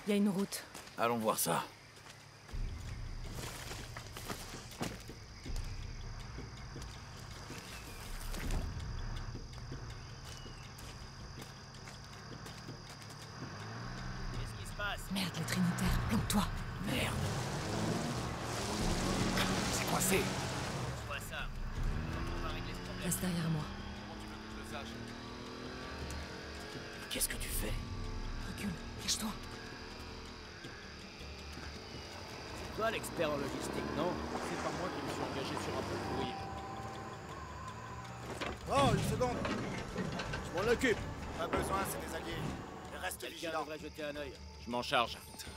Il y a une route. Allons voir ça. Qu'est-ce qui se passe? Merde, les Trinitaires, planque-toi. Merde. C'est coincé. Je vois ça. On va régler ce problème. Reste derrière moi. Comment tu veux que je le sache? Qu'est-ce que tu fais? Recule, cache-toi. Toi, l'expert en logistique, non? C'est pas moi qui me suis engagé sur un peu de bruit. Oh, une seconde. Je m'en occupe. Pas besoin, c'est des alliés. Reste Quelqu'un vigilant. devrait jeter un œil. Je m'en charge.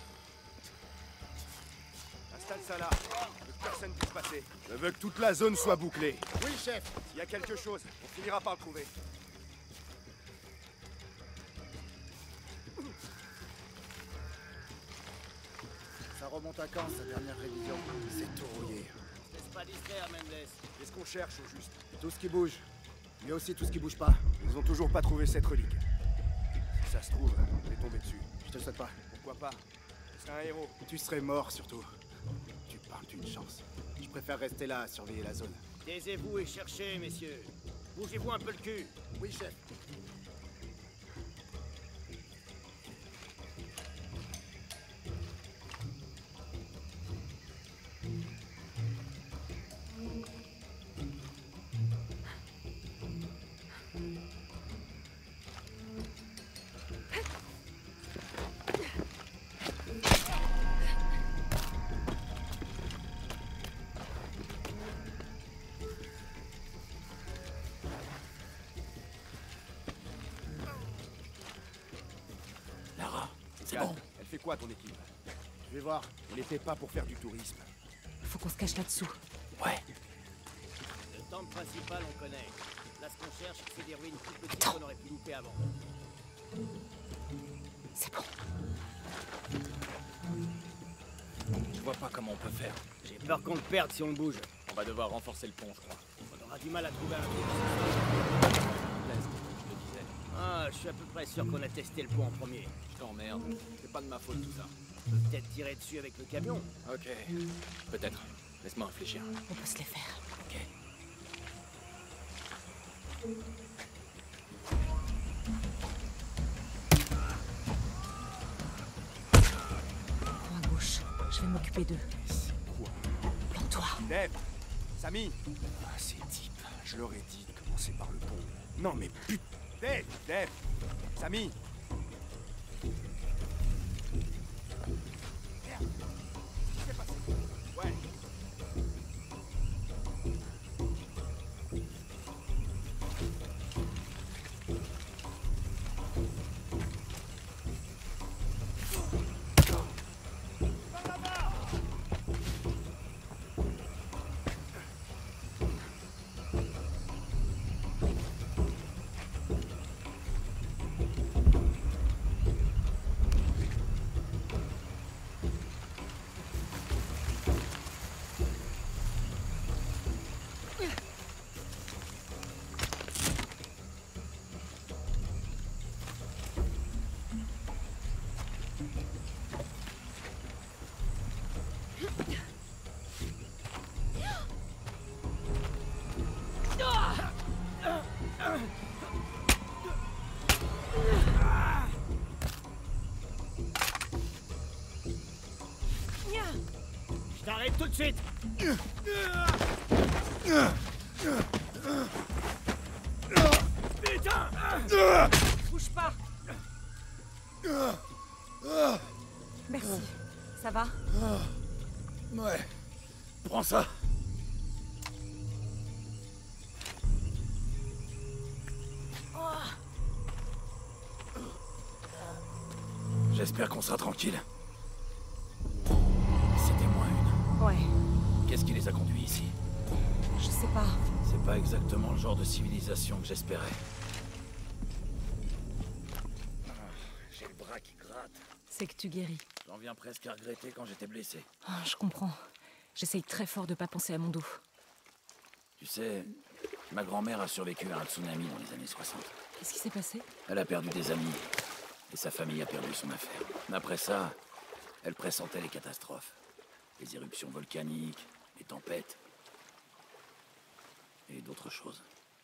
Installe ça là. Que personne puisse passer. Je veux que toute la zone soit bouclée. Oui, chef. S'il y a quelque chose, on finira par le trouver. Ça remonte à quand, sa dernière révision? C'est tout rouillé. Laisse pas distraire, Mendes. Qu'est-ce qu'on cherche, au juste? Tout ce qui bouge. Mais aussi tout ce qui bouge pas. Ils ont toujours pas trouvé cette relique. Si ça se trouve, je vais tomber dessus. Je te le souhaite pas. Pourquoi pas? Tu serais un héros. Tu serais mort, surtout. Tu parles d'une chance. Je préfère rester là à surveiller la zone. Taisez-vous et cherchez, messieurs. Bougez-vous un peu le cul. Oui, chef. Lara, c'est Cal, bon. elle fait quoi, ton équipe? Je vais voir. On les fait pas pour faire du tourisme. Faut qu'on se cache là-dessous. Ouais. Le temple principal, on connaît. Là, ce qu'on cherche, c'est des ruines plus petites Attends. qu'on aurait pu louper avant. C'est bon. Je vois pas comment on peut faire. J'ai peur qu'on le perde si on le bouge. On va devoir renforcer le pont, je crois. On aura du mal à trouver un truc. L'Est, je le disais. Ah, je suis à peu près sûr qu'on a testé le pont en premier. Je t'emmerde. C'est pas de ma faute tout ça. On peut peut-être tirer dessus avec le camion. Ok. Peut-être. Laisse-moi réfléchir. On peut se les faire. Ok. Prends à gauche. Je vais m'occuper d'eux. Quoi? Planque-toi. Dave! Samy! Ah, ces types. Je leur ai dit de commencer par le pont. Non, mais putain! Dave! Dave! Samy! Merde! Qu'est-ce qui s'est passé? Ouais. Je t'arrête tout de suite. Putain! Bouge pas. Merci. Ça va? Ouais. Prends ça. J'espère qu'on sera tranquille. C'était moins une. Ouais. Qu'est-ce qui les a conduits ici? Je sais pas. C'est pas exactement le genre de civilisation que j'espérais. J'ai le bras qui gratte. C'est que tu guéris. J'en viens presque à regretter quand j'étais blessé. Ah, je comprends. J'essaye très fort de pas penser à mon dos. Tu sais, ma grand-mère a survécu à un tsunami dans les années 60. Qu'est-ce qui s'est passé? Elle a perdu des amis. Et sa famille a perdu son affaire. Mais après ça, elle pressentait les catastrophes. Les éruptions volcaniques, les tempêtes. Et d'autres choses.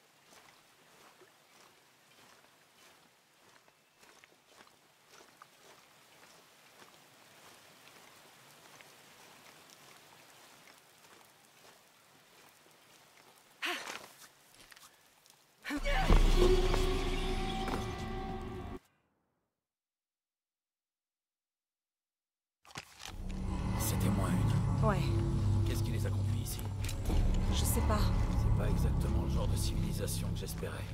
C'était moins une. Ouais, Qu'est-ce qui les a conduits ici? je sais pas. C'est pas exactement le genre de civilisation que j'espérais.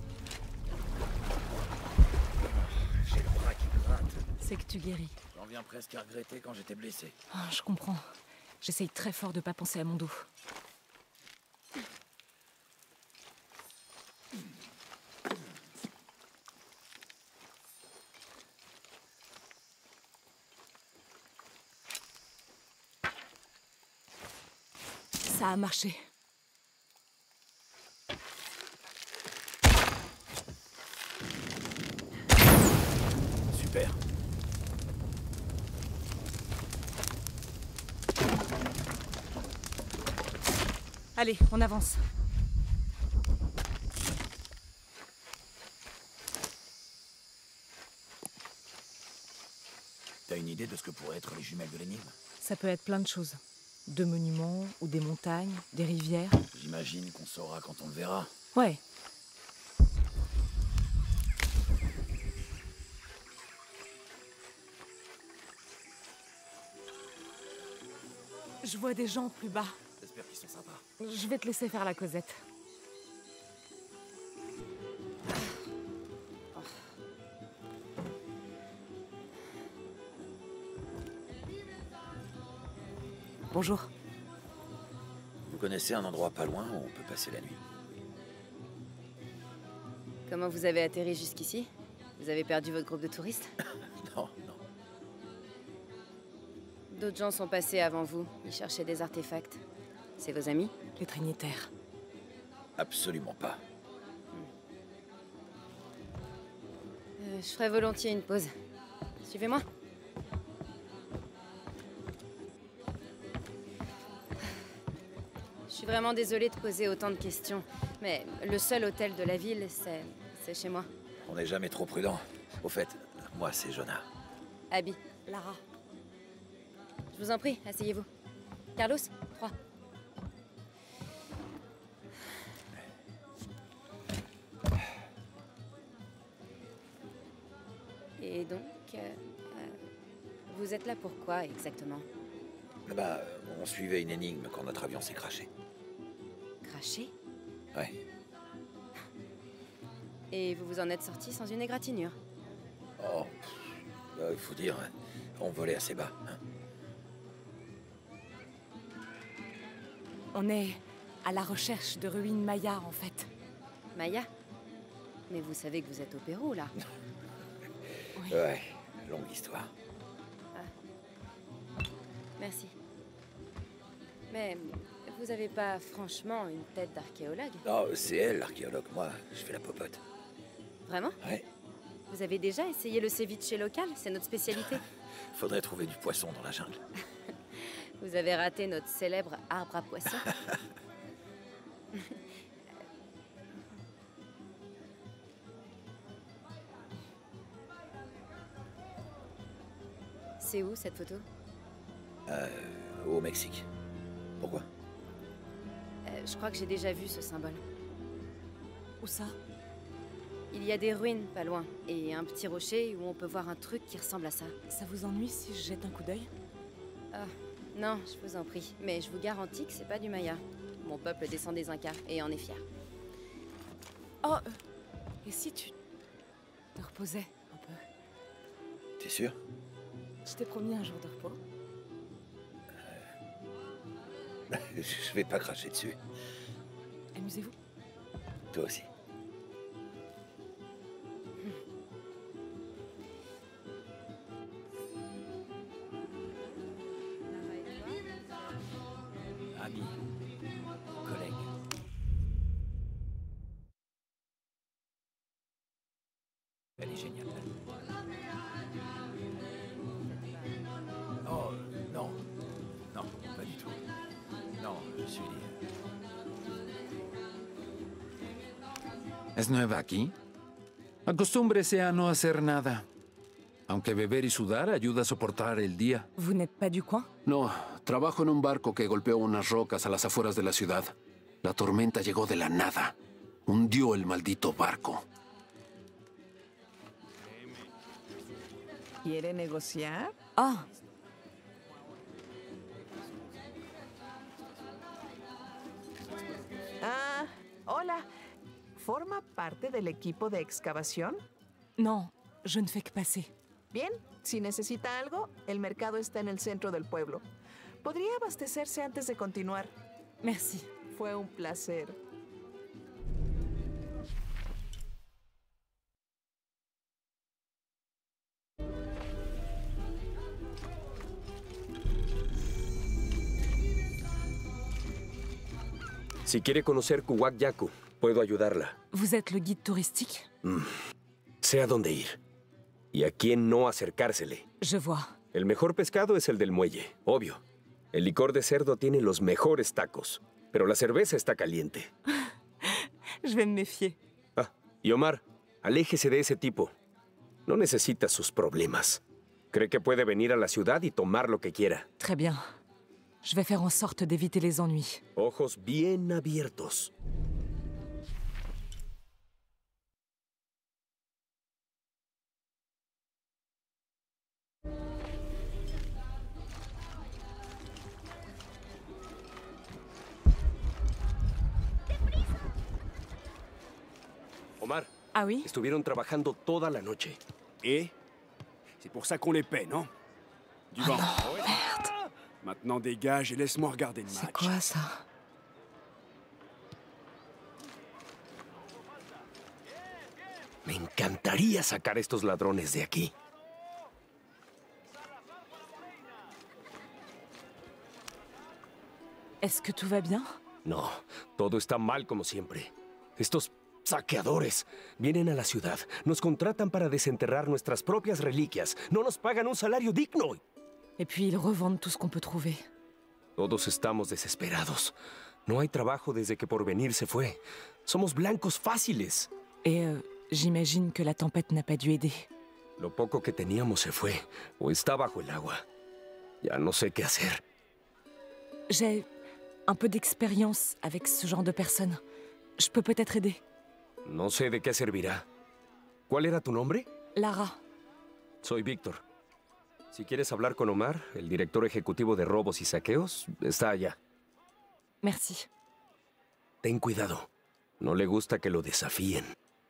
J'ai le bras qui gratte. C'est que tu guéris. J'en viens presque à regretter quand j'étais blessé. Ah, je comprends. J'essaye très fort de pas penser à mon dos. Ça a marché. Super. Allez, on avance. T'as une idée de ce que pourraient être les jumelles de l'énigme? Ça peut être plein de choses. Deux monuments, ou des montagnes, des rivières. J'imagine qu'on saura quand on le verra. Ouais. Je vois des gens plus bas. J'espère qu'ils sont sympas. Je vais te laisser faire la causette. Bonjour. Vous connaissez un endroit pas loin où on peut passer la nuit? Comment vous avez atterri jusqu'ici? Vous avez perdu votre groupe de touristes? Non, non. D'autres gens sont passés avant vous. Ils cherchaient des artefacts. C'est vos amis? Les Trinitaires. Absolument pas. Je ferais volontiers une pause. Suivez-moi. Je suis vraiment désolée de poser autant de questions, mais le seul hôtel de la ville, c'est chez moi. On n'est jamais trop prudent. Au fait, moi c'est Jonah. Abby, Lara. je vous en prie, asseyez-vous. Carlos, 3. Et donc, vous êtes là pour quoi exactement? Là-bas, on suivait une énigme quand notre avion s'est crashé. Craché? Ouais. Et vous vous en êtes sorti sans une égratignure? Oh, il faut dire, on volait assez bas. Hein. On est à la recherche de ruines mayas, en fait. Maya? Mais vous savez que vous êtes au Pérou, là. Oui. Ouais, longue histoire. Merci. Mais vous avez pas franchement une tête d'archéologue? Non, c'est elle l'archéologue. Moi, je fais la popote. Vraiment? Ouais. Vous avez déjà essayé le ceviche local? C'est notre spécialité. Faudrait trouver du poisson dans la jungle. Vous avez raté notre célèbre arbre à poissons. C'est où cette photo? Au Mexique. Pourquoi? Je crois que j'ai déjà vu ce symbole. Où ça? Il y a des ruines pas loin, et un petit rocher où on peut voir un truc qui ressemble à ça. Ça vous ennuie si je jette un coup d'œil? Ah, non, je vous en prie. Mais je vous garantis que c'est pas du Maya. Mon peuple descend des Incas, et en est fier. Oh, et si tu te reposais un peu? T'es sûr? Je t'ai promis un jour de repos. Je vais pas cracher dessus. Amusez-vous. Toi aussi. Ami, collègue. Elle est géniale. ¿Es nueva aquí? Acostúmbrese a no hacer nada. Aunque beber y sudar ayuda a soportar el día. Vous n'êtes pas du coin? No, trabajo en un barco que golpeó unas rocas a las afueras de la ciudad. La tormenta llegó de la nada. Hundió el maldito barco. ¿Quiere negociar? Ah, Ah, hola. ¿Forma parte del equipo de excavación? non, je ne fais que passer. Bien, si necesita algo, el mercado está en el centro del pueblo. ¿Podría abastecerse antes de continuar? Merci. Fue un placer. Si quiere conocer Kuwak Yaku, puedo ayudarla. Vous êtes le guide touristique? Sé a dónde ir. Y a quién no acercársele. Je vois. El mejor pescado es el del muelle, obvio. El licor de cerdo tiene los mejores tacos. Pero la cerveza está caliente. Je vais me méfier. Ah, y Omar, aléjese de ese tipo. No necesita sus problemas. Cree que puede venir a la ciudad y tomar lo que quiera. Très bien. Je vais faire en sorte d'éviter les ennuis. Ojos bien abiertos. Omar, Ah oui? estuvieron trabajando toda la noche. Et c'est pour ça qu'on les paie, non? Du vent. Merde. Maintenant dégage et laisse-moi regarder le match. C'est quoi ça? Me encantaría sacar a estos ladrones de aquí. Est-ce que tout va bien? No, todo está mal como siempre. Estos saqueadores vienen a la ciudad, nos contratan para desenterrar nuestras propias reliquias, no nos pagan un salario digno. Et puis ils revendent tout ce qu'on peut trouver. Todos estamos desesperados. No hay trabajo desde que Porvenir se fue. Somos blancos fáciles. Et j'imagine que la tempête n'a pas dû aider. Lo poco que teníamos se fue, o está bajo el agua. Ya no sé qué hacer. J'ai un peu d'expérience avec ce genre de personnes. Je peux peut-être aider. No sé de qué servirá. ¿Cuál era tu nombre? Lara. Soy Víctor. Si quieres hablar con Omar, el director ejecutivo de robos y saqueos, está allá. Merci. Ten cuidado. No le gusta que lo desafíen.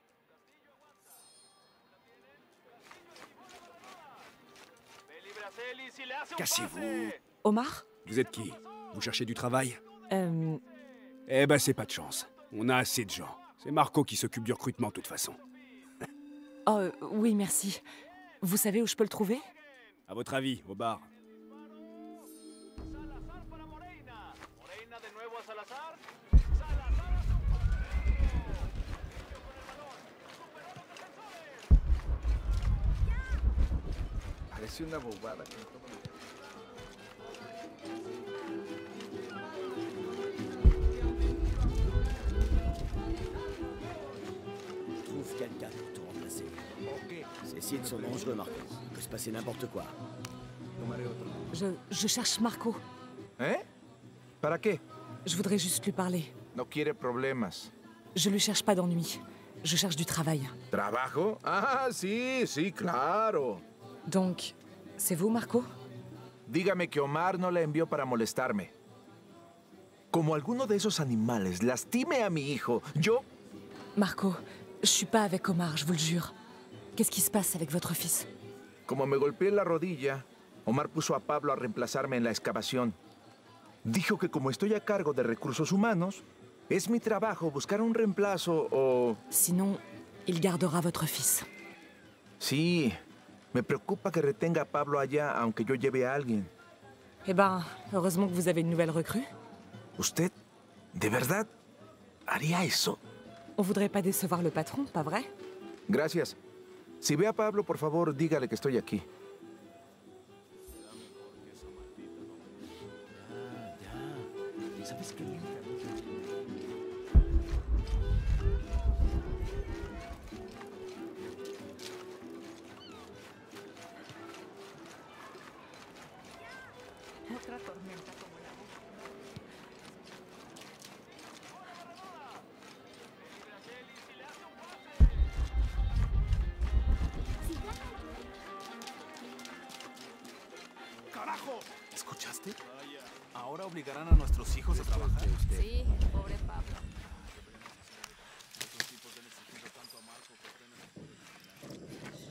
Cassez-vous. Omar? Vous êtes qui? Vous cherchez du travail? Euh, Eh ben, c'est pas de chance. On a assez de gens. C'est Marco qui s'occupe du recrutement, de toute façon. Oh, oui, merci. Vous savez où je peux le trouver? À votre avis, au bar? Parece una bobada. Trouve quelqu'un pour te remplacer. Ces sites sont dangereux, Marco. Il peut se passer n'importe quoi. Je cherche Marco. ¿Eh? ¿Para qué? Je voudrais juste lui parler. No quiere problemas. Je lui cherche pas d'ennui. Je cherche du travail. ¿Trabajo? Ah, sí, sí, claro. Donc, c'est vous, Marco? Dígame que Omar no la envió para molestarme. Como alguno de esos animales lastime a mi hijo, yo... Marco, je suis pas avec Omar, je vous le jure. Qu'est-ce qui se passe avec votre fils? Como me golpeé la rodilla, Omar puso a Pablo a reemplazarme en la excavación. Dijo que como estoy a cargo de recursos humanos, es mi trabajo buscar un reemplazo o... Sinon, il gardera votre fils. Sí, me preocupa que retenga a Pablo allá, aunque yo lleve a alguien. Eh ben, heureusement que vous avez une nouvelle recrue. ¿Usted, de verdad, haría eso? On voudrait pas décevoir le patron, pas vrai? Gracias. Si ve a Pablo, por favor, dígale que estoy aquí. ¿Sabes qué? Otra tormenta como la ¡Carajo! ¿Escuchaste? ¿Ahora obligarán a nuestros hijos a trabajar? Sí, pobre Pablo. Estos tipos han exigido tanto a Marco que apenas...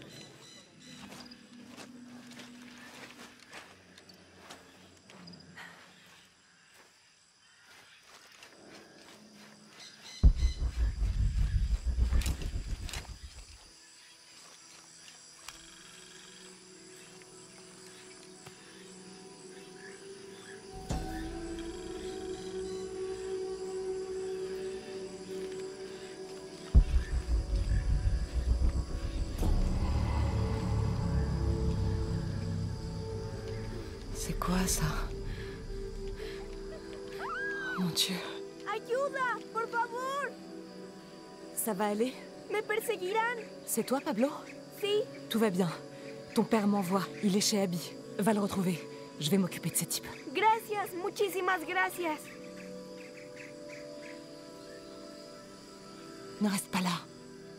C'est quoi ça? Oh mon Dieu. ¡Ayuda! ¡Por favor! Ça va aller? ¡Me perseguirán! C'est toi, Pablo? Sí. Tout va bien. Ton père m'envoie. Il est chez Abby. Va le retrouver. Je vais m'occuper de ce type. Gracias, muchísimas gracias. Ne reste pas là.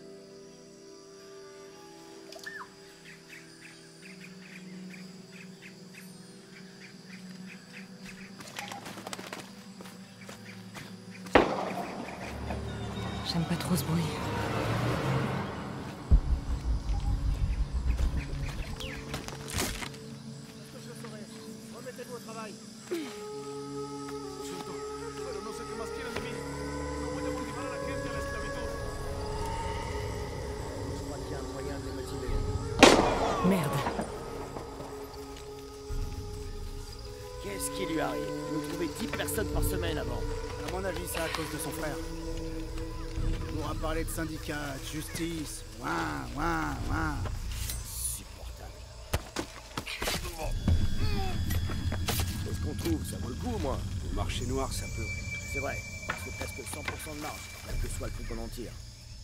J'aime pas trop ce bruit. Remettez-vous au travail. Siento, pero no sé qué más quieren de mí. No voy a motivar a la gente a la esclavitud. Je crois qu'il y a un moyen de les motiver. Merde. Qu'est-ce qui lui arrive? Nous trouvait 10 personnes par semaine avant. À mon avis, c'est à cause de son frère. Il pourra parler de syndicats, de justice. Ouin. Insupportable. Qu'est-ce qu'on trouve? Ça vaut le coup, moi. Le marché noir, ça peut. C'est vrai. C'est presque 100% de marge, quel que soit le prix qu'on en tire.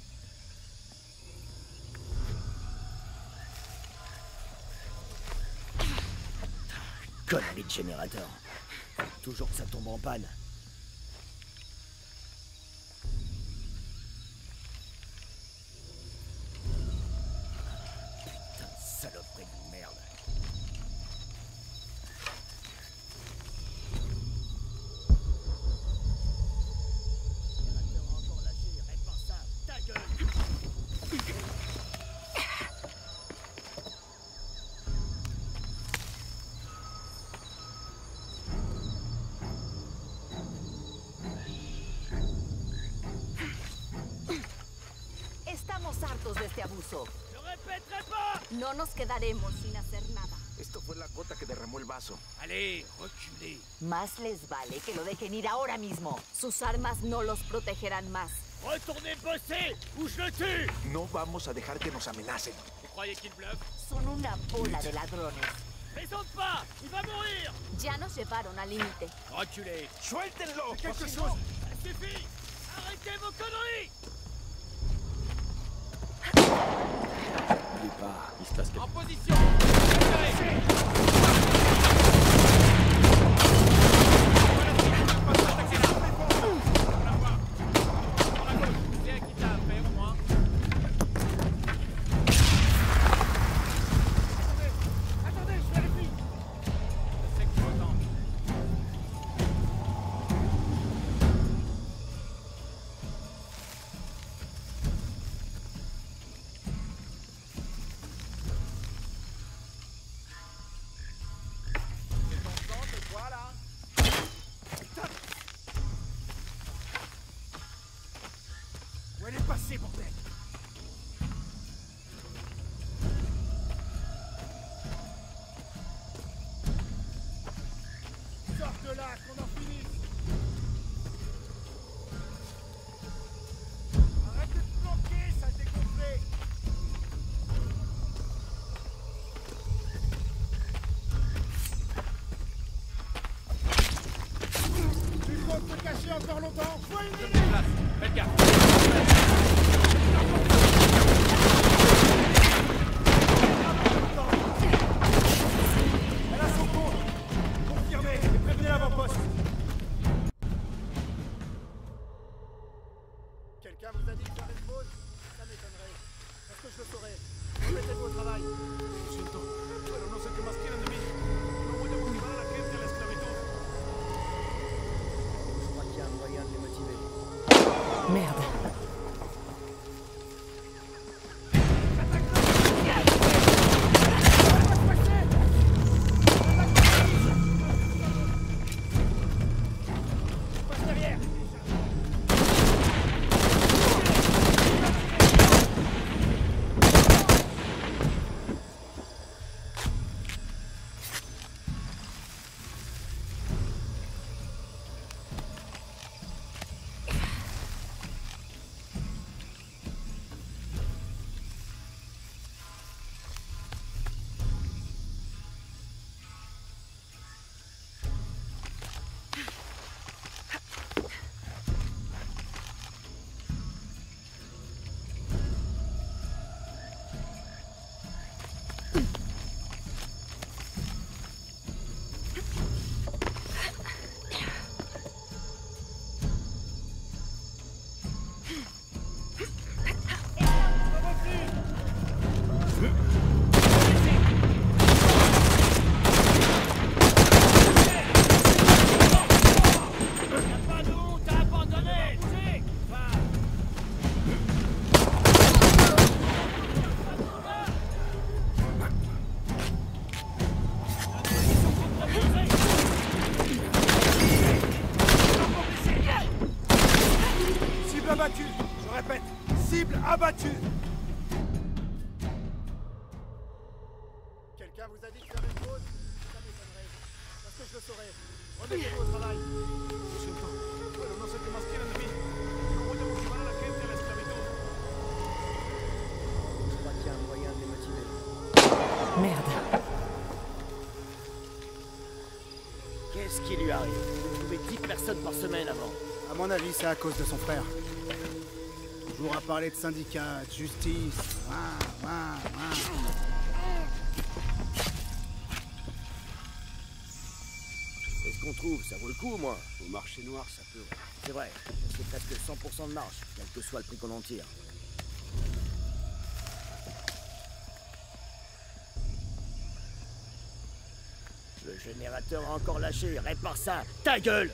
Connerie de générateur. Toujours que ça tombe en panne. Putain de saloperie de merde. Générateur a encore lâché, répare ça, ta gueule. Estamos hartos de este abuso. ¡Lo repetiré pas! No nos quedaremos sin hacer nada. Esto fue la gota que derramó el vaso. Allez, reculez. Más les vale que lo dejen ir ahora mismo. Sus armas no los protegerán más. Retournez bosser ou je le tue! No vamos a dejar que nos amenacen. Vous croyez qu'il bluffe? Son una bola de ladrones. Plaisante pas! Il va mourir! Ya nos llevaron al límite. Reculez! ¡Suéltenlo! Quelque chose! Ça suffit! Arrêtez vos conneries! N'oublie pas, il se passe quelque En position! C'est un qui t'a fait au moins. Attendez, je vérifie! Je sais que tu m'entends. Où elle est passée, bordel? Sors de là, qu'on en finisse! Arrêtez de planquer, ça a dégonflé! Tu comptes te cacher encore longtemps? Sois une minute! Place, faites gaffe. Elle a son compte! Confirmé! combattu. Quelqu'un vous a dit de faire une pause? Ça m'étonnerait. Parce que je le saurais. Remettez-vous au travail. Lo siento, pero no sé qué más quieren de mí. No voy a motivar a la gente a la esclavitud. Je crois qu'il y a un moyen de les motiver. Merde. Qu'est-ce qui lui arrive? Il trouvait 10 personnes par semaine avant. À mon avis, c'est à cause de son frère. Toujours à parler de syndicats, de justice. Et ce qu'on trouve, ça vaut le coup au moins. Au marché noir, ça peut. C'est vrai, c'est presque 100% de marge, quel que soit le prix qu'on en tire. Le générateur a encore lâché, répare ça, ta gueule!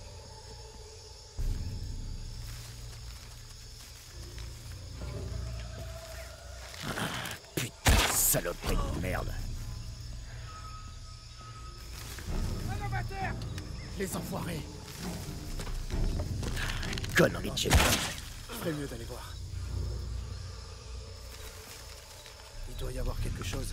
Putain, saloperie de merde! Les enfoirés. Connerie de général. Je ferais mieux d'aller voir. Il doit y avoir quelque chose.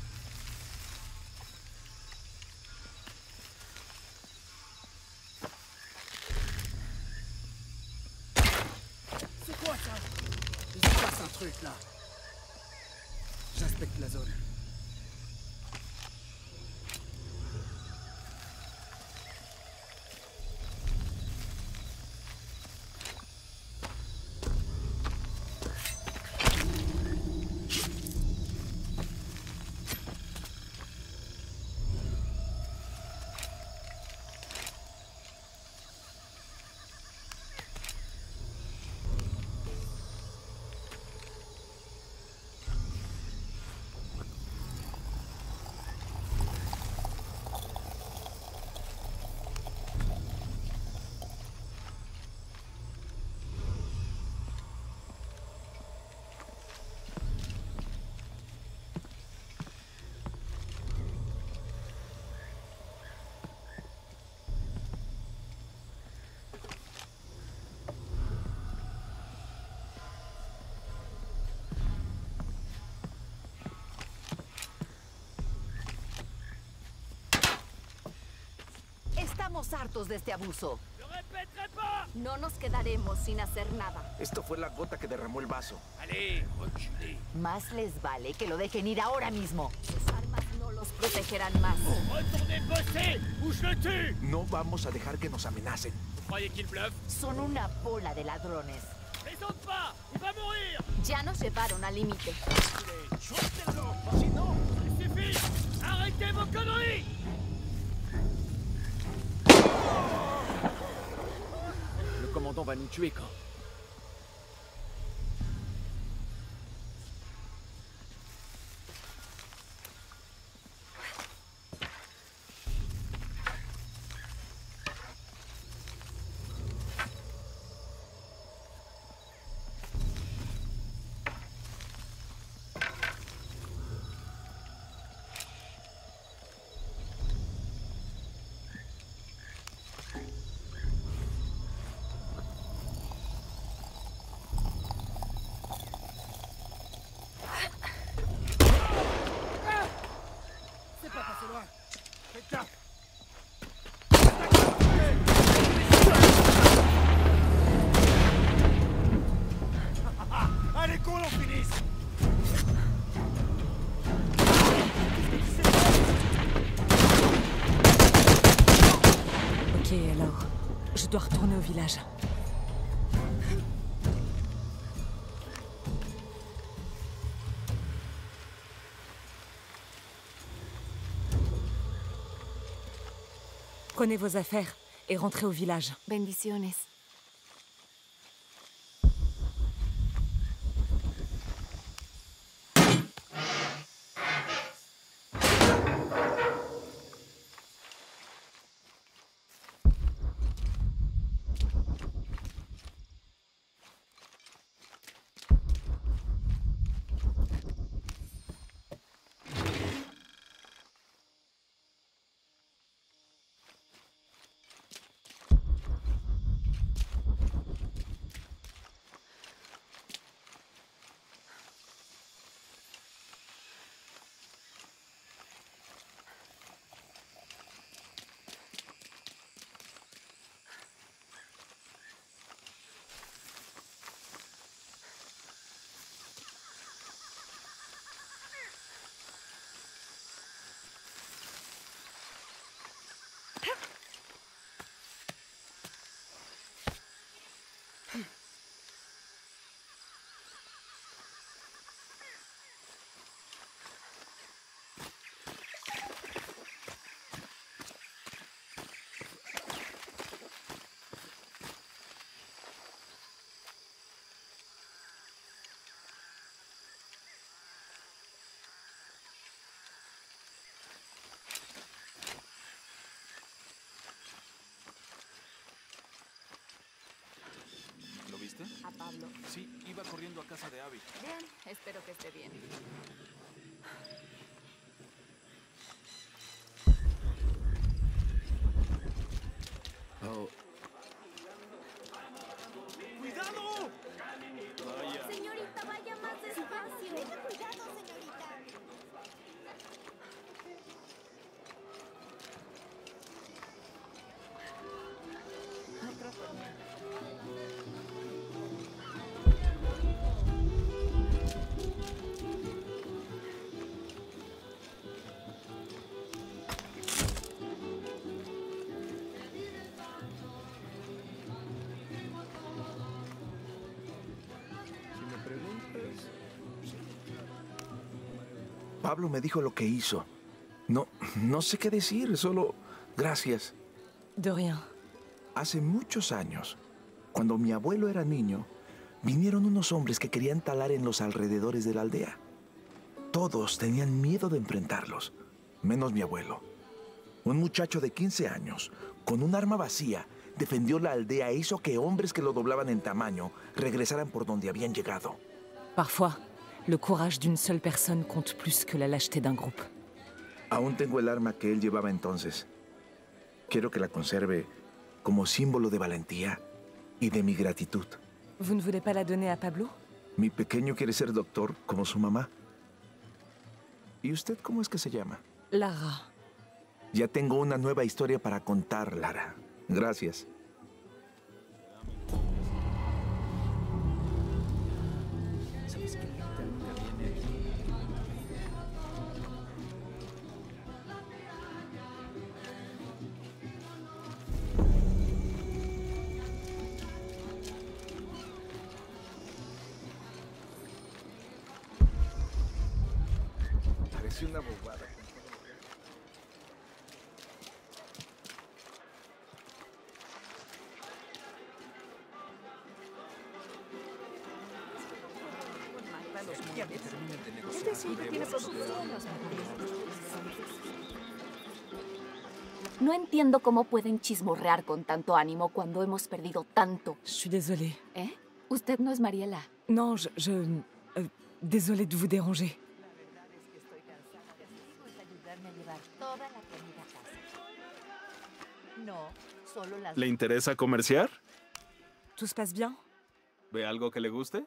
C'est quoi ça? Il se passe un truc là. J'inspecte la zone. Estamos hartos de este abuso. ¡Lo repetiré pas! No nos quedaremos sin hacer nada. Esto fue la gota que derramó el vaso. Allez, reculez. Más les vale que lo dejen ir ahora mismo. Sus armas no los protegerán más. Retournez bosser ou je le tue! No vamos a dejar que nos amenacen. Vous croyez qu'il bluffe? Son una bola de ladrones. Plaisante pas! Il va mourir! Ya nos llevaron al límite. Chutez-le! Sinon, il suffit! Arrêtez vos conneries! Le commandant va nous tuer quand? C'est pas passé loin. Faites gaffe. Allez, qu'on en finisse. Ok, alors, je dois retourner au village. Prenez vos affaires et rentrez au village. Bendiciones. Bien, espero que esté bien. Oh, ¡Cuidado! Vaya. Señorita, vaya más despacio. Tenga cuidado, señorita. Pablo me dijo lo que hizo. No sé qué decir, solo gracias. De rien. Hace muchos años, cuando mi abuelo era niño, vinieron unos hombres que querían talar en los alrededores de la aldea. Todos tenían miedo de enfrentarlos, menos mi abuelo. Un muchacho de 15 años, con un arma vacía, defendió la aldea e hizo que hombres que lo doblaban en tamaño regresaran por donde habían llegado. Parfois, le courage d'une seule personne compte plus que la lâcheté d'un groupe. Aún tengo el arma que él llevaba entonces. Quiero que la conserve como símbolo de valentía y de mi gratitud. Vous ne voulez pas la donner à Pablo? Mi pequeño quiere ser doctor como su mamá. ¿Y usted cómo es que se llama? Lara. Ya tengo una nueva historia para contar, Lara. Gracias. ¿Sabes que Rita nunca viene aquí? Parece una bobada. Es decir, tiene No entiendo cómo pueden chismorrear con tanto ánimo cuando hemos perdido tanto. Je suis désolée. ¿Eh? Usted no es Mariela. Non, désolée de vous déranger. ¿Le interesa comerciar? Tout se passe bien? ¿Ve algo que le guste?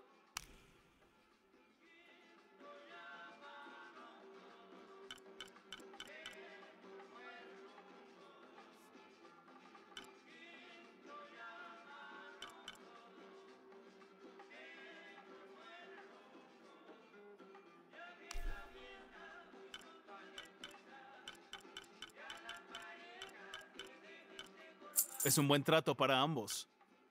Es un buen trato para ambos.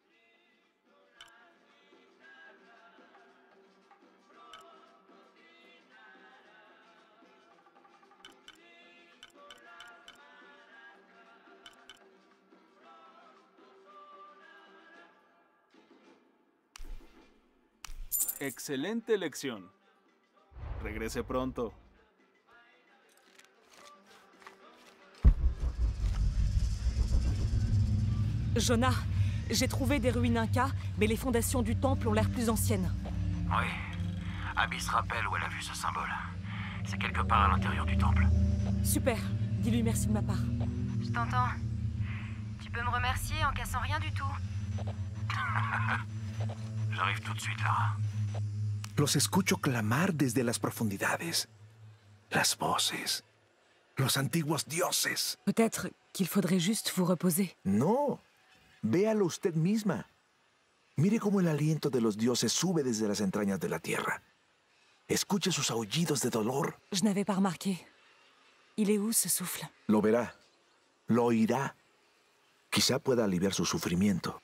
Excelente elección. Regrese pronto. Jonah, j'ai trouvé des ruines incas, mais les fondations du temple ont l'air plus anciennes. Oui. Abby se rappelle où elle a vu ce symbole. C'est quelque part à l'intérieur du temple. Super. Dis-lui merci de ma part. Je t'entends. Tu peux me remercier en cassant rien du tout. J'arrive tout de suite, Lara. Los escucho clamar desde las profundidades. Las voces. Los antiguos dioses. Peut-être qu'il faudrait juste vous reposer. No. Véalo usted misma. Mire cómo el aliento de los dioses sube desde las entrañas de la tierra. Escuche sus aullidos de dolor. Je n'avais pas remarqué. Il est où, ce souffle? Lo verá. Lo oirá. Quizá pueda aliviar su sufrimiento.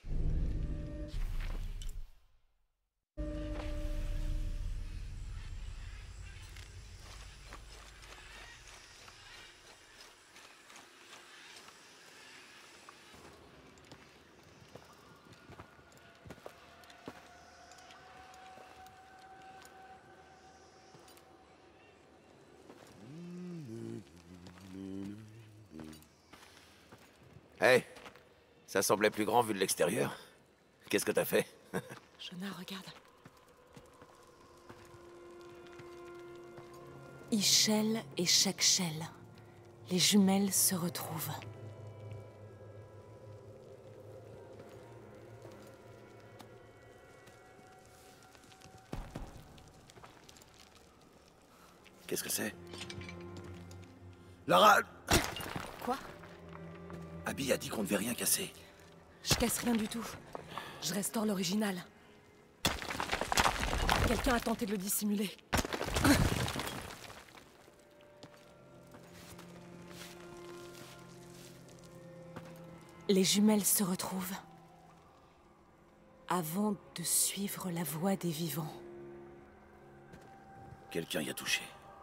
Hey, ça semblait plus grand vu de l'extérieur. Qu'est-ce que t'as fait? Jonah, regarde. Ischel et Shekshel. Les jumelles se retrouvent. Qu'est-ce que c'est? Lara! Quoi? Abby a dit qu'on ne devait rien casser. Je casse rien du tout. Je restaure l'original. Quelqu'un a tenté de le dissimuler. Les jumelles se retrouvent avant de suivre la voie des vivants. Quelqu'un y a touché.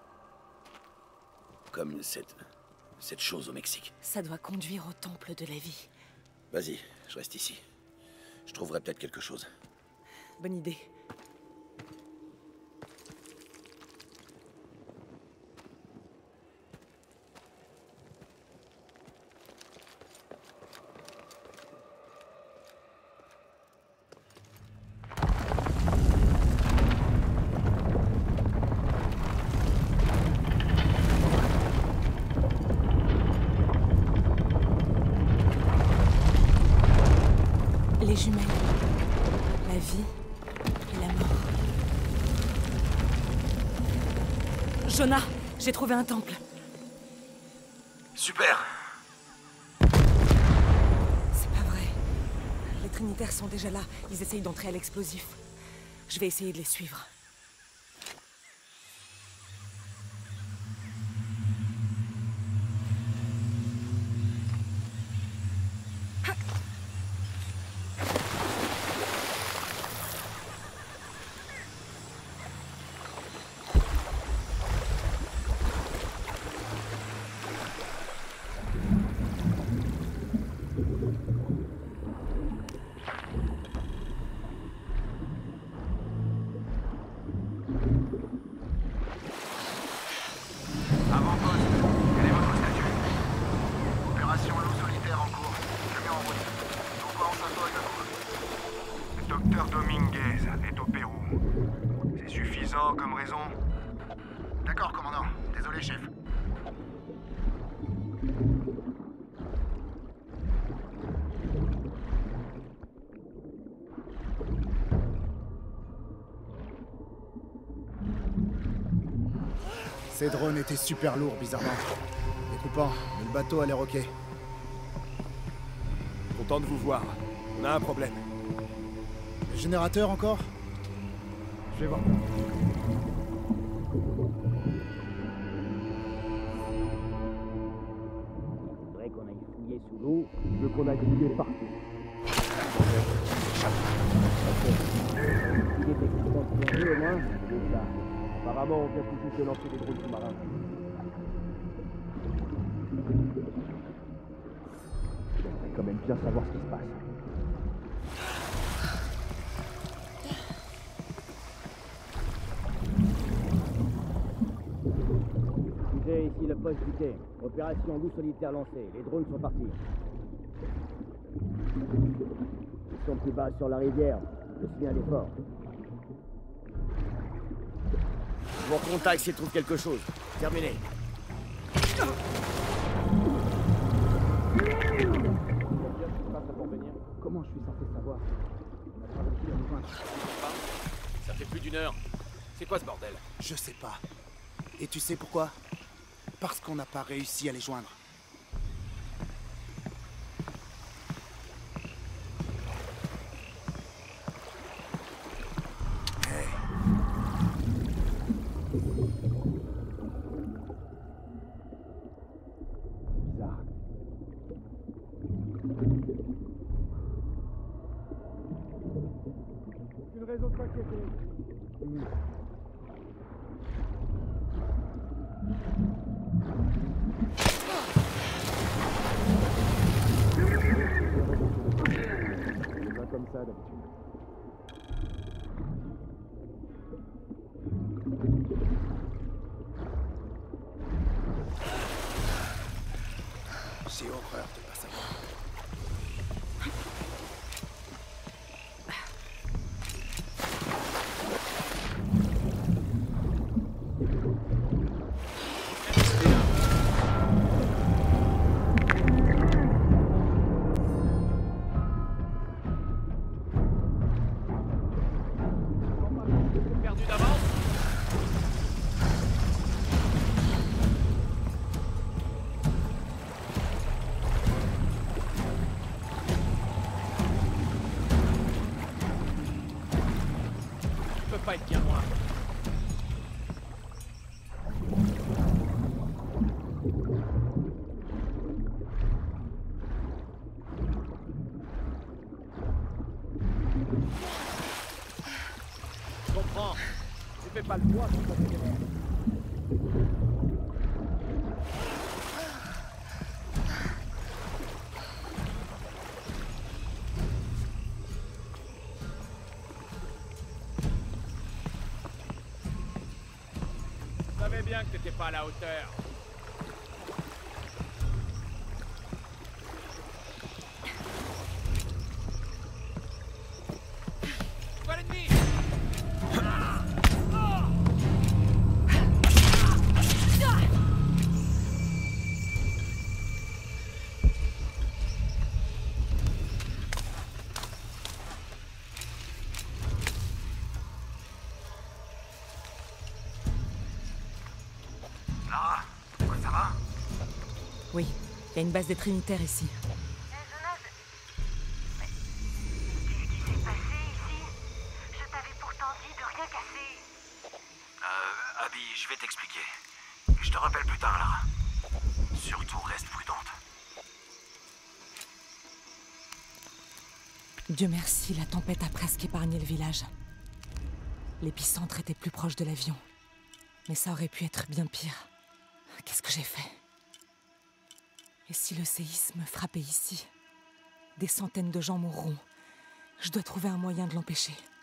Comme cette chose au Mexique. Ça doit conduire au temple de la vie. Vas-y, je reste ici. Je trouverai peut-être quelque chose. Bonne idée. Les jumelles, la vie et la mort. Jonah, j'ai trouvé un temple. Super! C'est pas vrai. Les Trinitaires sont déjà là. Ils essayent d'entrer à l'explosif. Je vais essayer de les suivre. Docteur Dominguez est au Pérou. C'est suffisant comme raison? D'accord, commandant. Désolé, chef. Ces drones étaient super lourds, bizarrement. Découpant, mais le bateau a l'air ok. Content de vous voir. On a un problème. Le générateur encore? Je vais voir. Il faudrait qu'on aille fouiller sous l'eau. Je veux qu'on aille fouiller partout. Il est techniquement plongé au moins. C'est ça. Apparemment, on vient tout juste de lancer des drones sous-marins. J'aimerais quand même bien savoir ce qui se passe. J'ai ici le poste du quai. Opération loup solitaire lancée. Les drones sont partis. Ils sont plus bas sur la rivière. Je suis un effort. Je vous recontacte s'il trouve quelque chose. Terminé. Comment je suis censé savoir? Ça fait plus d'une heure. C'est quoi ce bordel? Je sais pas. Et tu sais pourquoi? Parce qu'on n'a pas réussi à les joindre. Une raison de s'inquiéter. C'est pas comme ça d'habitude. J'ai horreur de pas savoir. pas être bien loin. Je comprends. Tu fais pas le poids sur ton téléphone. Je savais bien que t'étais pas à la hauteur. Vois l'ennemi! Lara, quoi, ça va? Oui, il y a une base des Trinitaires ici. Abby, je vais t'expliquer. Je te rappelle plus tard, Lara. Surtout, reste prudente. Dieu merci, la tempête a presque épargné le village. L'épicentre était plus proche de l'avion. Mais ça aurait pu être bien pire. Qu'est-ce que j'ai fait? Et si le séisme frappait ici? Des centaines de gens mourront. Je dois trouver un moyen de l'empêcher.